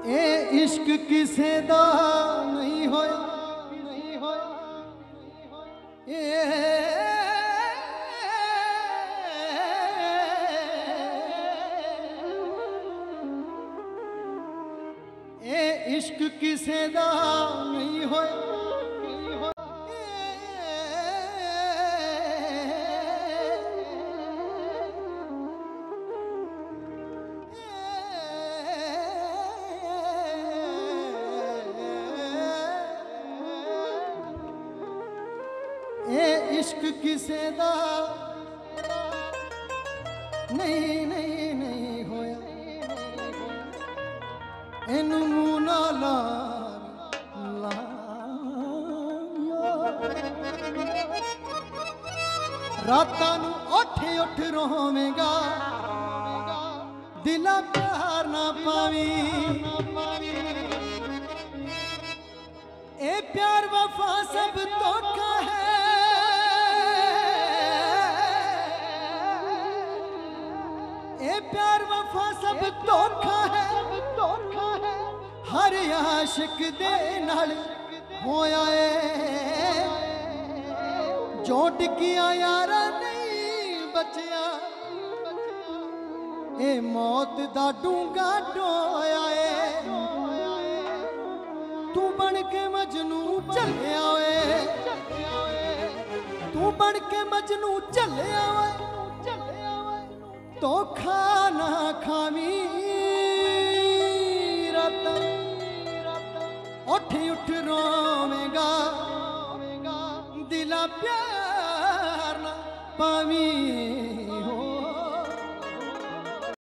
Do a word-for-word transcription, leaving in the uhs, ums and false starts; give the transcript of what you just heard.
ए इश्क किसे दा नहीं होया नहीं होया ए इश्क किसे दा नहीं होया ए इश्क किसे दा नहीं नहीं नहीं होया इनू मूंह ना ला रातां नू उठ उठ रोवेगा दिला प्यार ना पावी ए प्यार वफा सब धोखा है ए प्यार वफा सब धोखा है धोखा है हर आशिक दे नाल होया है जोट किया यारा नहीं बचिया ए मौत दा डूंगा डोया है तू बन के मजनू चलिया वे तू बन के मजनू चलिया वे धोखा ना